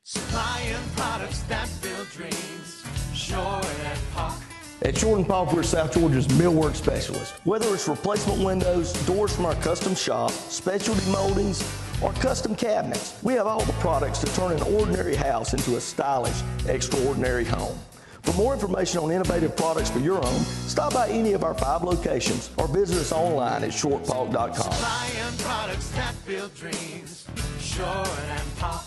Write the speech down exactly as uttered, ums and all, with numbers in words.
Supplying products that build dreams. Sure and Paulk. At Short and Paulk, we're South Georgia's millwork specialist. Whether it's replacement windows, doors from our custom shop, specialty moldings, or custom cabinets, we have all the products to turn an ordinary house into a stylish, extraordinary home. For more information on innovative products for your home, stop by any of our five locations or visit us online at short paulk dot com. Supplying products that build dreams. Sure and Paulk.